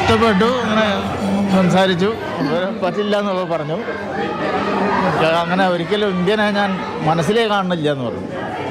ഇഷ്ടപ്പെട്ടു, അങ്ങനെ സംസാരിച്ചു. പറ്റില്ല എന്നൊക്കെ പറഞ്ഞു. അങ്ങനെ ഒരിക്കലും ഇന്ത്യനെ ഞാൻ മനസ്സിലേ കാണുന്നില്ല എന്ന് പറഞ്ഞു.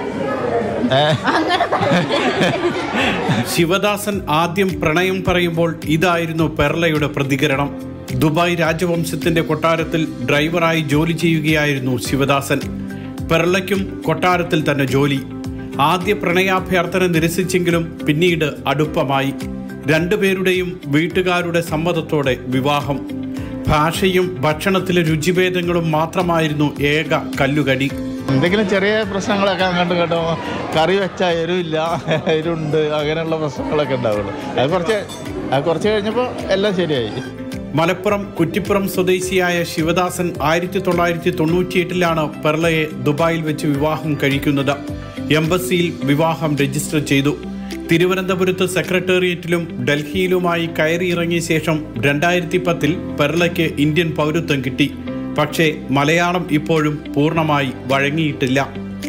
ശിവദാസൻ ആദ്യം പ്രണയം പറയുമ്പോൾ ഇതായിരുന്നു പെർളയുടെ പ്രതികരണം. ദുബായ് രാജവംശത്തിന്റെ കൊട്ടാരത്തിൽ ഡ്രൈവറായി ജോലി ചെയ്യുകയായിരുന്നു ശിവദാസൻ. പെർളയ്ക്കും കൊട്ടാരത്തിൽ തന്നെ ജോലി. ആദ്യ പ്രണയാഭ്യർത്ഥന നിരസിച്ചെങ്കിലും പിന്നീട് അടുപ്പമായി. രണ്ടുപേരുടെയും വീട്ടുകാരുടെ സമ്മതത്തോടെ വിവാഹം. ഭാഷയും ഭക്ഷണത്തിലെ രുചിഭേദങ്ങളും മാത്രമായിരുന്നു ഏക കല്ലുകടി. എന്തെങ്കിലും ചെറിയ പ്രശ്നങ്ങളൊക്കെ അങ്ങോട്ട് കേട്ടോ, കറി വെച്ചാൽ എരിവില്ല, എരിവുണ്ട്, അങ്ങനെയുള്ള പ്രശ്നങ്ങളൊക്കെ ഉണ്ടാവുള്ളൂ. അത് കുറച്ച് കഴിഞ്ഞപ്പോൾ എല്ലാം ശരിയായി. മലപ്പുറം കുറ്റിപ്പുറം സ്വദേശിയായ ശിവദാസൻ 1998 പെർളയെ ദുബായിൽ വെച്ച് വിവാഹം കഴിക്കുന്നത്. എംബസിയിൽ വിവാഹം രജിസ്റ്റർ ചെയ്തു. തിരുവനന്തപുരത്ത് സെക്രട്ടേറിയറ്റിലും ഡൽഹിയിലുമായി കയറിയിറങ്ങിയ ശേഷം 2010 പെർളയ്ക്ക് ഇന്ത്യൻ പൗരത്വം കിട്ടി. പക്ഷേ മലയാളം ഇപ്പോഴും പൂർണ്ണമായി വഴങ്ങിയിട്ടില്ല.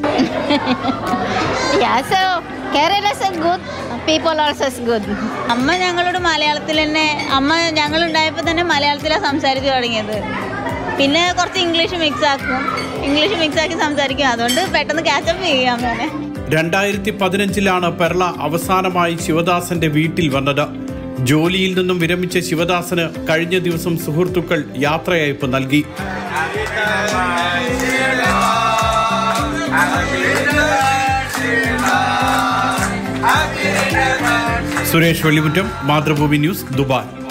അമ്മ ഞങ്ങളോട് മലയാളത്തിൽ തന്നെ, അമ്മ ഞങ്ങളുണ്ടായപ്പോൾ തന്നെ മലയാളത്തിലാണ് സംസാരിച്ചു തുടങ്ങിയത്. പിന്നെ കുറച്ച് ഇംഗ്ലീഷ് മിക്സ് ആക്കി സംസാരിക്കും. അതുകൊണ്ട് പെട്ടെന്ന് ക്യാച്ചപ്പ് ചെയ്യാം. 2015 പെർള അവസാനമായി ശിവദാസന്റെ വീട്ടിൽ വന്നത്. ജോലിയിൽ നിന്നും വിരമിച്ച ശിവദാസന് കഴിഞ്ഞ ദിവസം സുഹൃത്തുക്കൾ യാത്രയയപ്പ് നൽകി. Suresh Vellimuttam, Mathrubhumi news, Dubai.